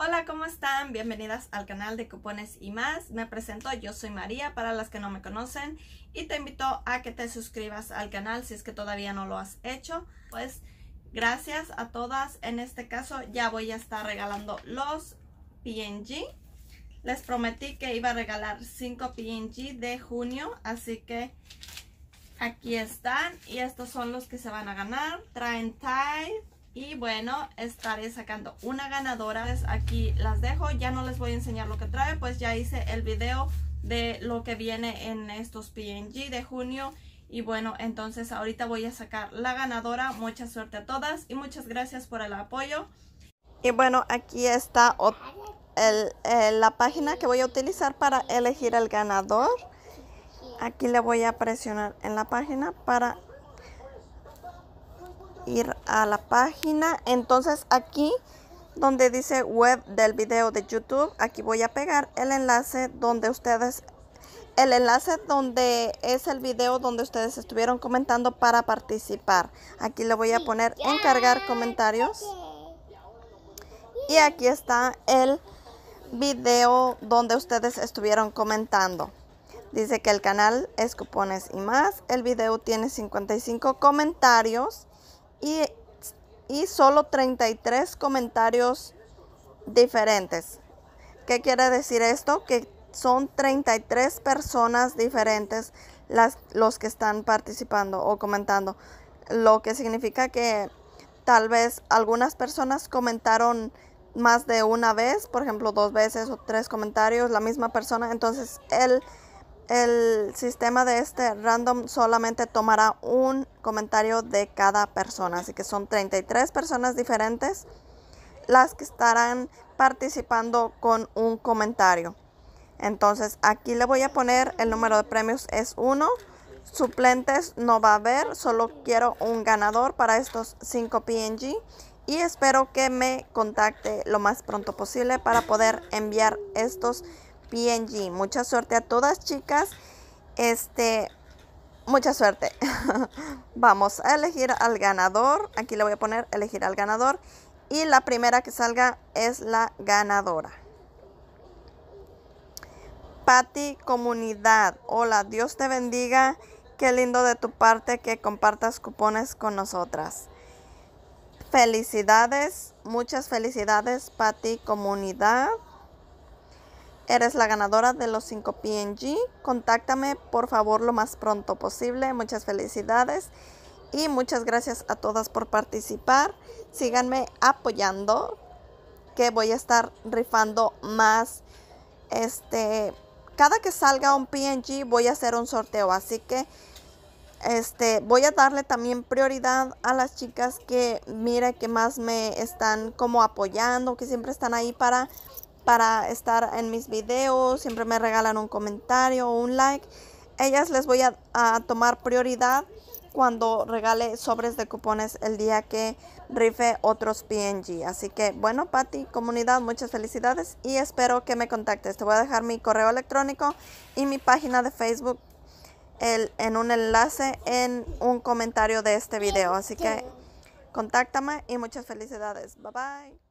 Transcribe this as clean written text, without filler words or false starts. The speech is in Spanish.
Hola, ¿cómo están? Bienvenidas al canal de Cupones y Más. Me presento, yo soy María para las que no me conocen y te invito a que te suscribas al canal si es que todavía no lo has hecho. Pues gracias a todas. En este caso ya voy a estar regalando los PNG. Les prometí que iba a regalar 5 PNG de junio, así que aquí están y estos son los que se van a ganar. Traen Tide. Y bueno, estaré sacando una ganadora. Aquí las dejo. Ya no les voy a enseñar lo que trae, pues ya hice el video de lo que viene en estos PNG de junio. Y bueno, entonces ahorita voy a sacar la ganadora. Mucha suerte a todas y muchas gracias por el apoyo. Y bueno, aquí está la página que voy a utilizar para elegir el ganador. Aquí le voy a presionar en la página para ir a la página. Entonces aquí donde dice web del video de YouTube, aquí voy a pegar el enlace donde es el video donde ustedes estuvieron comentando para participar. Aquí le voy a poner encargar comentarios y aquí está el video donde ustedes estuvieron comentando. Dice que el canal es Cupones y Más. El video tiene 55 comentarios y solo 33 comentarios diferentes. ¿Qué quiere decir esto? Que son 33 personas diferentes los que están participando o comentando. Lo que significa que tal vez algunas personas comentaron más de una vez, por ejemplo 2 veces o 3 comentarios, la misma persona. Entonces el sistema de este random solamente tomará un comentario de cada persona. Así que son 33 personas diferentes las que estarán participando con un comentario. Entonces aquí le voy a poner el número de premios es 1. Suplentes no va a haber, solo quiero un ganador para estos 5 PNG. Y espero que me contacte lo más pronto posible para poder enviar estos PNG. Mucha suerte a todas, chicas. Mucha suerte. Vamos a elegir al ganador. Aquí le voy a poner elegir al ganador. Y la primera que salga es la ganadora. Patti Comunidad. Hola, Dios te bendiga. Qué lindo de tu parte que compartas cupones con nosotras. Felicidades. Muchas felicidades, Patti Comunidad. Eres la ganadora de los 5 PNG. Contáctame por favor lo más pronto posible. Muchas felicidades y muchas gracias a todas por participar. Síganme apoyando que voy a estar rifando más. Cada que salga un PNG voy a hacer un sorteo. Así que voy a darle también prioridad a las chicas que mire que más me están como apoyando, que siempre están ahí para estar en mis videos, siempre me regalan un comentario o un like. Ellas les voy a tomar prioridad cuando regale sobres de cupones el día que rife otros PNG. Así que bueno, Patti Comunidad, muchas felicidades y espero que me contactes. Te voy a dejar mi correo electrónico y mi página de Facebook en un enlace en un comentario de este video. Así que contáctame y muchas felicidades. Bye bye.